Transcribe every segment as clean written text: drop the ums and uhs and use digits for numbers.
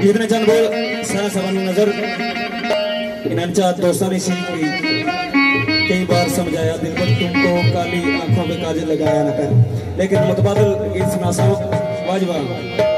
इतने चंद बोल सारा सवाल नजर इन्हें दोस्तों ने सी कई बार समझाया दिल पर तुमको काली आंखों पे काजल लगाया न कर, लेकिन मुतबादल गीत सुना सा वाजवा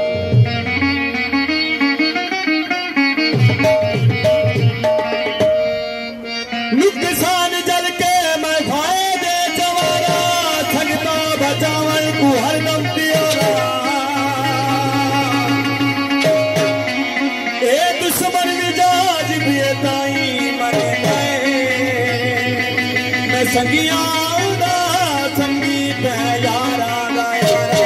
संगिया संगीत यारा यारा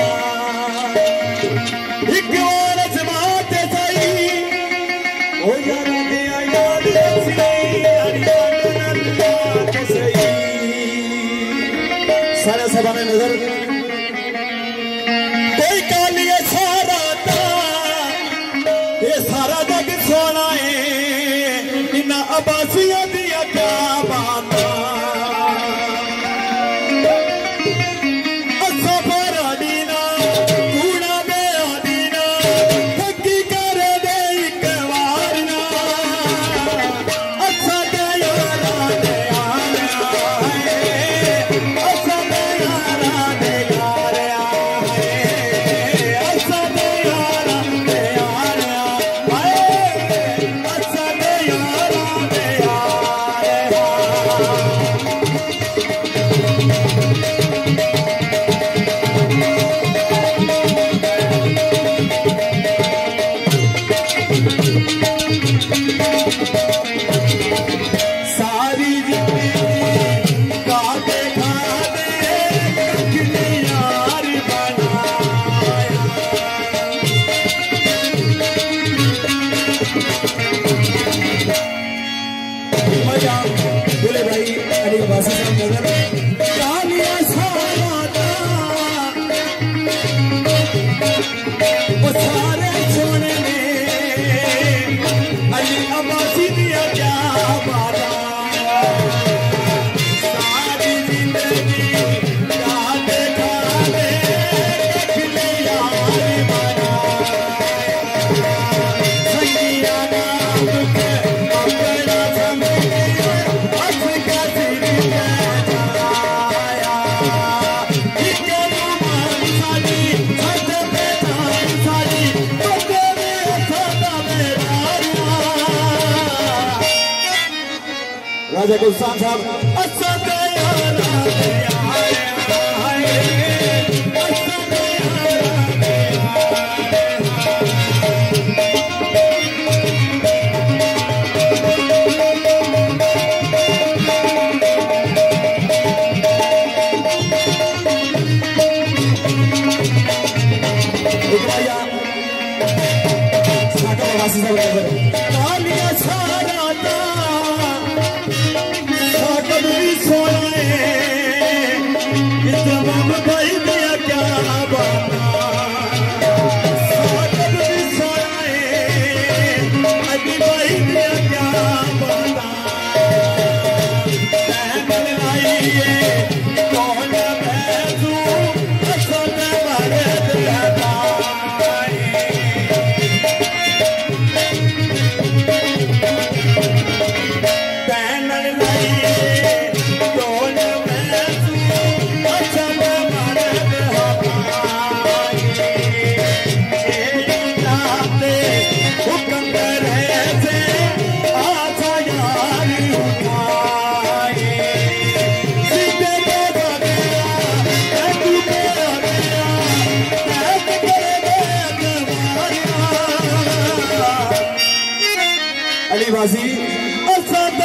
एक और जमात सही ओ यारा दे याद सही सारा सभा में नजर कोई काली सारा था ये सारा जग सोना है इन्ना अब्बासिया दिया क्या बात बोले भाई अली वासी साहब नजर कालिया सारा वो सारे सोने में अली अब्बासी दिया क्या बात सारी जिंदगी याद खाने रखले यार बना संगिया नाम के अपना राजा गुलशान साहब अच्छा अली वासी